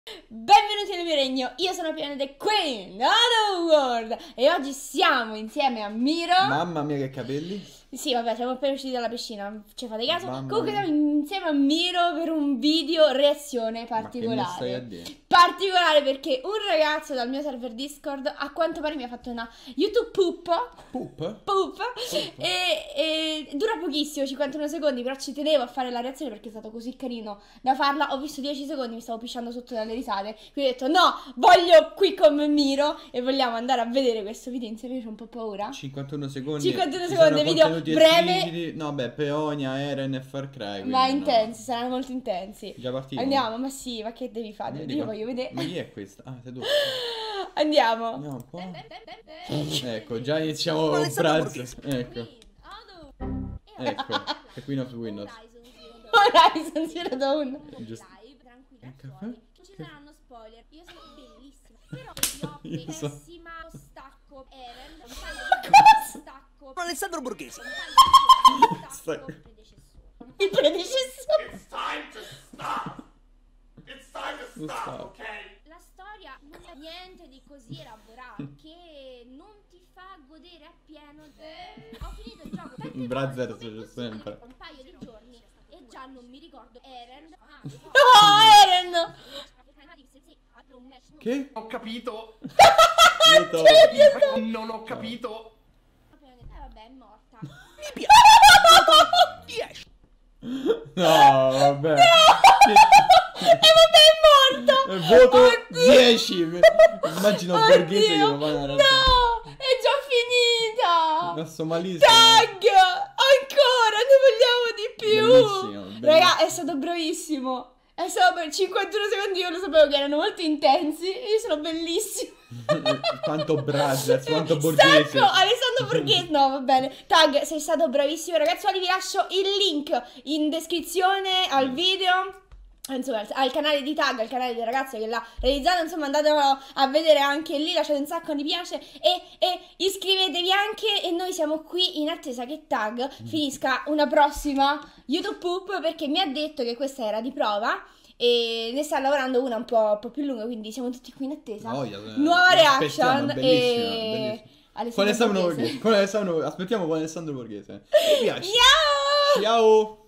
Benvenuti nel mio regno, io sono Pione The Queen of the World e oggi siamo insieme a Miro. Mamma mia che capelli. Sì, vabbè, siamo appena usciti dalla piscina, ci fate caso? Mamma Comunque mia. siamo insieme a Miro per un video reazione Ma che mi stai a particolare. dire? Particolare perché un ragazzo dal mio server Discord a quanto pare mi ha fatto una YouTube Poop? e dura pochissimo, 51 secondi, però ci tenevo a fare la reazione perché è stato così carino da farla. Ho visto 10 secondi, mi stavo pisciando sotto dalle risate, quindi ho detto no, voglio qui con Miro e vogliamo andare a vedere questo video insieme. Io ho un po' paura. 51 secondi. 51 Ci secondi, sono video contenuti breve. espliciti. No, beh, Peonia, Eren e Far Cry. Ma quindi no. intensi, saranno molto intensi. Già partiamo? Andiamo, ma sì, ma che devi fare? Non Io dico- voglio vedere. Ma chi è questa? Ah, sei tu. Andiamo. Andiamo un po'. Ecco, già iniziamo Ma con ne sanno Braz. Ecco. Ecco. E Queen of Windows. Horizon Zero Dawn. Giusto. Tranquilla, Un caffè? fuori. Non ci saranno spoiler. Io sono bellissima. Però io Io so. pessima stacco Eren. Un paio di stacco. Alessandro Borghese. Un paio di Stacco. stacco predecessore. Il predecessore. It's time to stop! It's time to stop, Stop. okay? La storia non è niente di così elaborato che non ti fa godere appieno. Ho finito il gioco tante Brazzer volte, c'è com'è sempre. possibile? Un paio di giorni e già non mi ricordo Eren. No, Eren. Che? Ho capito! Finito. Non ho capito! Vabbè, è morta. Mi piace. 10. No, vabbè. E vabbè, è morto. Voto Oddio. 10. Immagino Borghese che lo fa una No, realtà. è già finita. Messo malissimo. Tag, ancora, ne vogliamo di più. Bellissimo, bellissimo. Raga, è stato bravissimo. È stato per 51 secondi, io lo sapevo che erano molto intensi. Io sono bellissimo. Quanto Brazzer, quanto Borghese. Sacco, Alessandro Borghese. No, va bene. Tag, sei stato bravissimo. Ragazzuoli, vi lascio il link in descrizione al video. Insomma, al canale di Tag, al canale del ragazzo che l'ha realizzato. Insomma, andatelo a vedere anche lì. Lasciate un sacco mi piace e iscrivetevi anche. E noi siamo qui in attesa che Tag finisca una prossima YouTube Poop, perché mi ha detto che questa era di prova e ne sta lavorando una un po' più lunga, quindi siamo tutti qui in attesa. Voglia, Nuova aspettiamo, reaction bellissima, e bellissima. Alessandro Con Alessandro Borghese. Borghese. Con Alessandro... Aspettiamo con Alessandro Borghese. Mi piace. Ciao! Ciao.